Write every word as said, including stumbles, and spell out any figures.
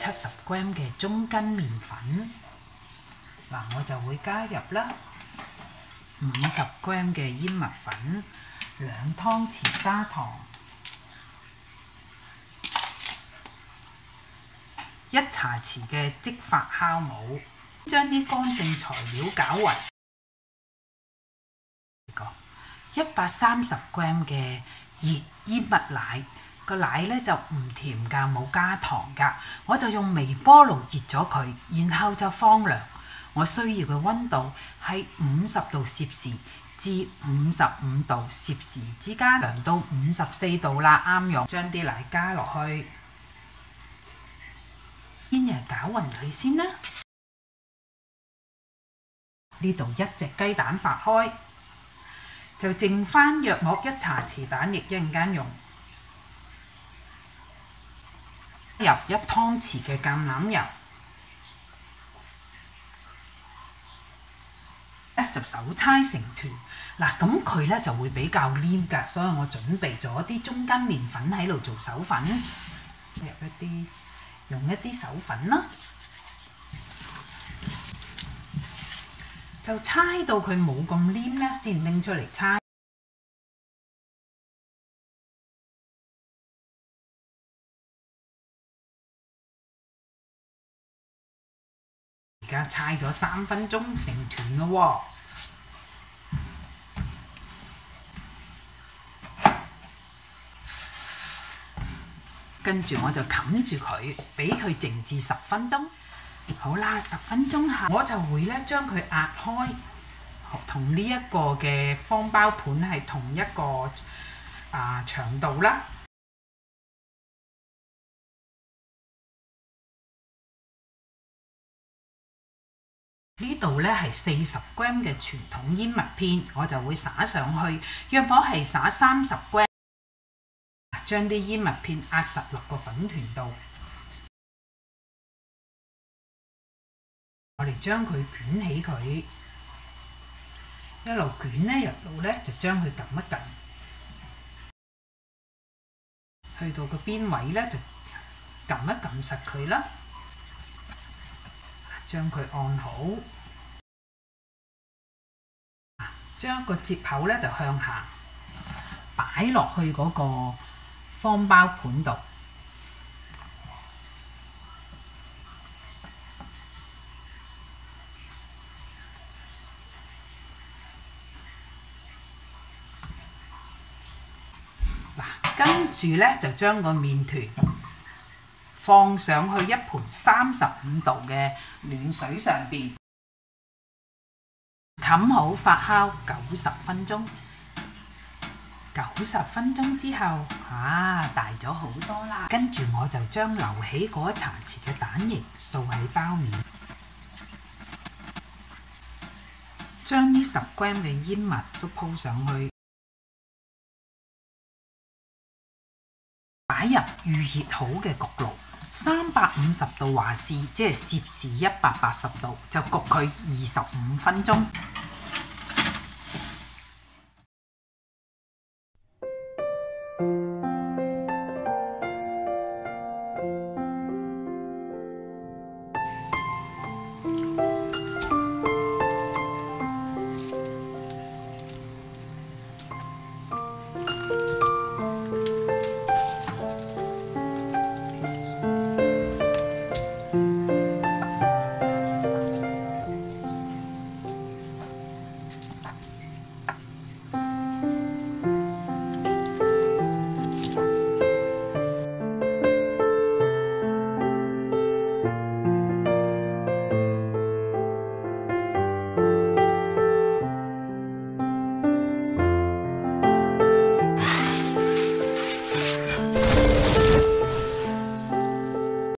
七十 gram 嘅中筋麵粉，嗱我就會加入啦五十 gram 嘅燕麥粉，兩湯匙砂糖，一茶匙嘅即發酵母，將啲乾淨材料攪勻。一百三十 gram 嘅熱燕麥奶，個奶咧就唔甜㗎，冇加糖㗎。我就用微波爐熱咗佢，然後就放涼。我需要嘅溫度係五十度攝氏至五十五度攝氏之間，涼到五十四度啦，啱用。將啲奶加落去，先嚟攪勻佢先啦。呢度一隻雞蛋發開。就剩翻約莫一茶匙蛋液，一陣間用。入一湯匙嘅橄欖油，咧就手搓成團。嗱，咁佢咧就會比較黏㗎，所以我準備咗啲中筋麵粉喺度做手粉，入一啲，用一啲手粉啦，就搓到佢冇咁黏咧，先拎出嚟搓。而家搓咗三分鐘成團咯喎，跟住我就冚住佢，俾佢靜置十分鐘。好啦，十分鐘後我就會咧將佢壓開，同呢一個嘅方包盤係同一個啊長度啦。呢度咧係四十 gram 嘅傳統燕麥片，我就會撒上去，約莫係撒三十 gram， 將啲燕麥片壓實落個粉團度。我哋將佢捲起佢，一路捲咧，一路咧就將佢撳一撳，去到個邊位咧就撳一撳實佢啦，將佢按好，將個接口咧就向下擺落去嗰個方包盤度。跟住咧就將個麵團放上去一盤三十五度嘅暖水上邊，冚好發酵九十分鐘。九十分鐘之後，啊大咗好多啦。跟住我就將留起嗰一茶匙嘅蛋液掃喺包面，將呢十 gram 嘅燕麥都鋪上去。擺入預熱好嘅焗爐，三百五十度華氏，即係攝氏一百八十度，就焗佢二十五分鐘。